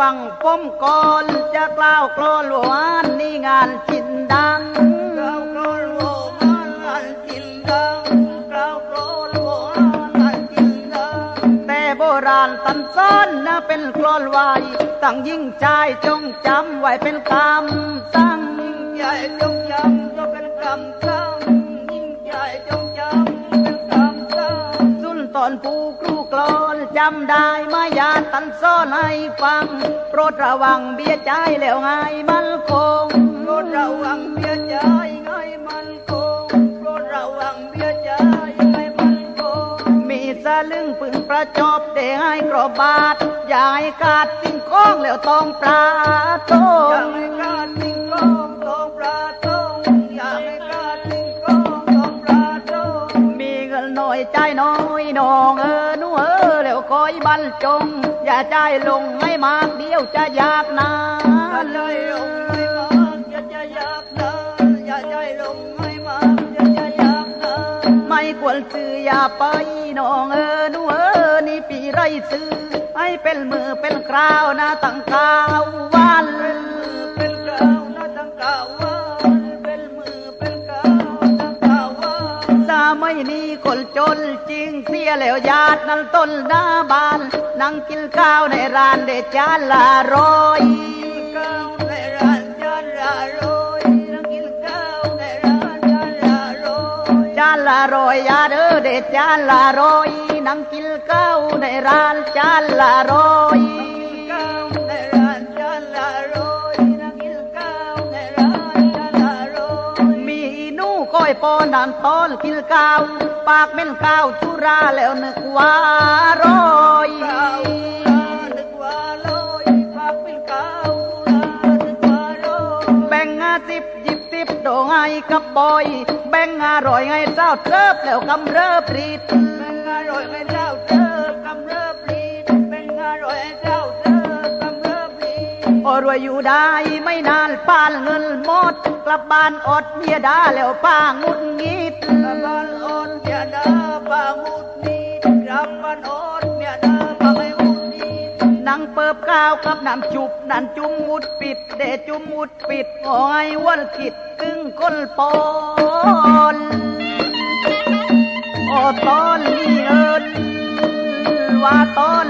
งป้มก่อนจะกล่าวกลอนหวานนี่งานจินดังกล่าวกลอนหวานงานจินดังกล่าวกลอนหวานงานจินดังแต่โบราณตันซ้อนนะเป็นกลอนไว้ตั้งยิ่งใจจงจำไว้เป็นคำตั้งยิ่งใจจงจำก็เป็นคำตั้งยิ่งใจจงจำเป็นคำตั้งสุนทรภูครูกลอนจำได้ไหมญาติตันซ้อนให้ฟังโปรดระวังเบี้ยใจแล้วไงมันคงโปรดระวังเบี้ยใจไงมันคงโปรดระวังเบี้ยใจไงมันคงมีสลึงปึงประจบได้ให้กรอบบาทอย่าให้ขาดสิ่งของแล้วต้องปลาโตอย่าให้ขาดสิ่งของต้องปลาโตอย่าให้ขาดสิ่งของต้องปลาโตมีเงินน้อยใจน้อยน้องหนูแล้วคอยบรรจงอย่าใจลงให้มากเดียวจะยากนานใจลงให้มากจะยากนานอย่าใจลงให้มากจะยากนานไม่ควรซื้ออย่าไปน้องหนูนี่ปีไรซื้อให้เป็นมือเป็นคราวนะตั้งข่าววันเป็นคราวนะตั้งข่าววันเป็นมือเป็นคราวตั้งข่าววันสาไม่นี้คนจนจริงเสียแล้วญาตินั้นต้นหน้าบ้านนั่งกินข้าวในร้านเด็ดจานละร้อยข้าวในร้านจานละร้อยนั่งกินข้าวในร้านจานละร้อยจานละร้อยยาเด้อเด็ดจานละร้อยนั่งกินข้าวในร้านจานละร้อยข้าวในร้านจานละร้อยนั่งกินข้าวในร้านจานละร้อยมีนู่ก้อยปอนันตอนกินข้าวปากเม่นข้าวสุราแล้วนึกว่าร้อยนึกว่าร้อยปากเป็นข้าวสุรานึกว่าร้อยแบ่ง50 20โดงให้กับบอยแบ่ง100ให้เจ้าเทิบแล้วกำเริบรีดแบ่ง100ให้เจ้าเทิบกำเริบรีดแบ่ง100ให้เจ้าเทิบกำเริบรีดโอ้รวยอยู่ได้ไม่นานป้านเงินหมดกลับบ้านอดเมียด่าแล้วป้างุดงิดกลับบ้านอดเมียด่าป้างุดงิดกลับบ้านอดเมียด่าป้าไม่งุดงิดนั่งเปิบข้าวกับน้ำจุบนั่นจุ่มมุดปิดเดจุ่มมุดปิดหอยวันขิดตึงก้นปอนโอ้ตอนนี้เอิญว่าตอน